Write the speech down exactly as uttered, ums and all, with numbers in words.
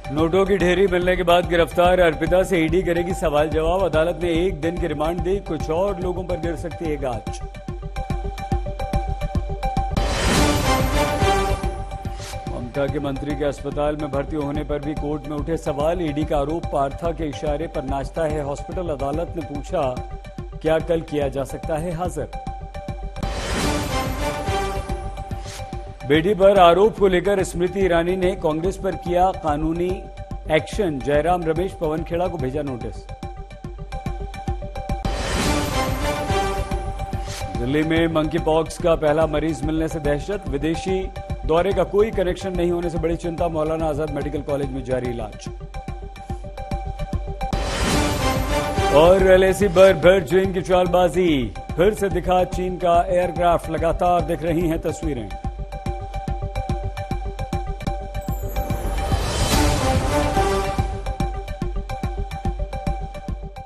नोटों की ढेरी मिलने के बाद गिरफ्तार अर्पिता से ईडी करेगी सवाल जवाब। अदालत ने एक दिन की रिमांड दी। कुछ और लोगों पर गिर सकती है गाज। ममता के मंत्री के अस्पताल में भर्ती होने पर भी कोर्ट में उठे सवाल। ईडी का आरोप पार्था के इशारे पर नाचता है हॉस्पिटल। अदालत ने पूछा क्या कल किया जा सकता है हाजिर। बेटी पर आरोप को लेकर स्मृति ईरानी ने कांग्रेस पर किया कानूनी एक्शन। जयराम रमेश पवन खेड़ा को भेजा नोटिस। दिल्ली में मंकी पॉक्स का पहला मरीज मिलने से दहशत। विदेशी दौरे का कोई कनेक्शन नहीं होने से बड़ी चिंता। मौलाना आजाद मेडिकल कॉलेज में जारी इलाज। और एलएसी पर बर्ड की चालबाजी। फिर से दिखा चीन का एयरक्राफ्ट। लगातार दिख रही हैं तस्वीरें।